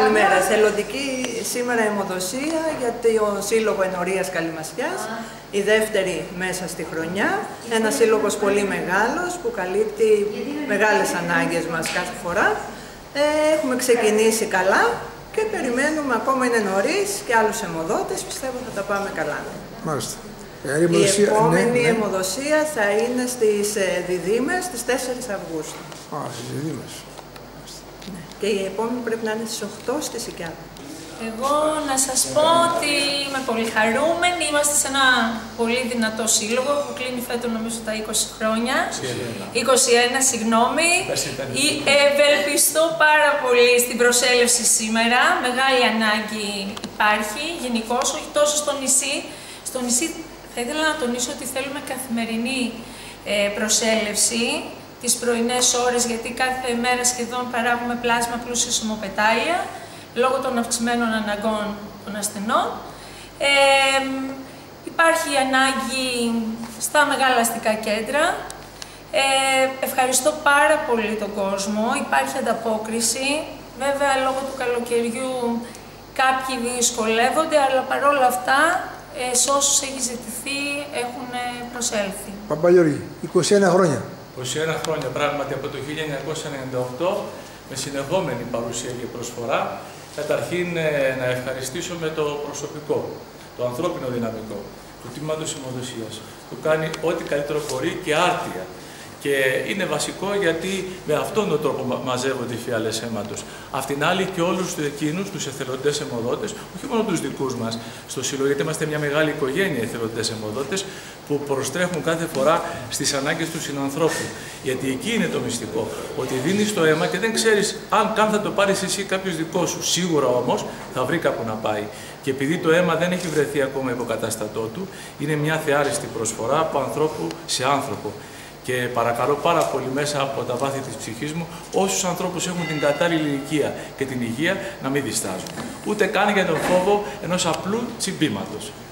Καλημέρα. Θελοντική σήμερα αιμοδοσία για το Σύλλογο Ενορίας Καλυμασιάς. Η δεύτερη μέσα στη χρονιά. Ένας σύλλογος πολύ μεγάλος που καλύπτει μεγάλες ανάγκες μας κάθε φορά. Έχουμε ξεκινήσει καλά και περιμένουμε, ακόμα είναι νωρίς, και άλλους αιμοδότες. Πιστεύω θα τα πάμε καλά. Μάλιστα. Η επόμενη αιμοδοσία θα είναι στις Διδήμες, στις 4 Αυγούστου. Στις Διδήμες. Και η επόμενη πρέπει να είναι στις 8 στη Σικιάδα. Εγώ να σας πω ότι είμαι πολύ χαρούμενη. Είμαστε σε ένα πολύ δυνατό σύλλογο που κλείνει φέτος νομίζω τα 20 χρόνια. 21, συγγνώμη. Ευελπιστώ πάρα πολύ στην προσέλευση σήμερα. Μεγάλη ανάγκη υπάρχει γενικώς, όχι τόσο στο νησί. Στο νησί θα ήθελα να τονίσω ότι θέλουμε καθημερινή προσέλευση τις πρωινές ώρες, γιατί κάθε μέρα σχεδόν παράγουμε πλάσμα πλούσιο σε αιμοπετάλια, λόγω των αυξημένων αναγκών των ασθενών. Υπάρχει ανάγκη στα μεγάλα αστικά κέντρα. Ευχαριστώ πάρα πολύ τον κόσμο, υπάρχει ανταπόκριση. Βέβαια, λόγω του καλοκαιριού κάποιοι δυσκολεύονται, αλλά παρόλα αυτά, σε όσους έχει ζητηθεί, έχουν προσέλθει. Παπαγιώργη, 21 χρόνια. 21 χρόνια πράγματι από το 1998 με συνεχόμενη παρουσία και προσφορά. Καταρχήν να ευχαριστήσω με το προσωπικό, το ανθρώπινο δυναμικό του τμήματος αιμοδοσίας, που κάνει ό,τι καλύτερο μπορεί και άρτια. Και είναι βασικό γιατί με αυτόν τον τρόπο μαζεύονται οι φιάλες αίματος. Απ' την άλλη και όλους εκείνους, τους εθελοντές αιμοδότες, όχι μόνο τους δικούς μας στο Σύλλογο, γιατί είμαστε μια μεγάλη οικογένεια εθελοντές αιμοδότες, που προστρέχουν κάθε φορά στις ανάγκες του συνανθρώπου. Γιατί εκεί είναι το μυστικό, ότι δίνεις το αίμα και δεν ξέρεις αν καν θα το πάρεις εσύ κάποιος δικός σου. Σίγουρα όμως θα βρει κάπου να πάει. Και επειδή το αίμα δεν έχει βρεθεί ακόμα υποκατάστατό του, είναι μια θεάριστη προσφορά από ανθρώπου σε άνθρωπο. Και παρακαλώ πάρα πολύ μέσα από τα βάθη της ψυχής μου, όσους ανθρώπους έχουν την κατάλληλη ηλικία και την υγεία, να μην διστάζουν. Ούτε καν για τον φόβο ενός απλού τσιμπήματος.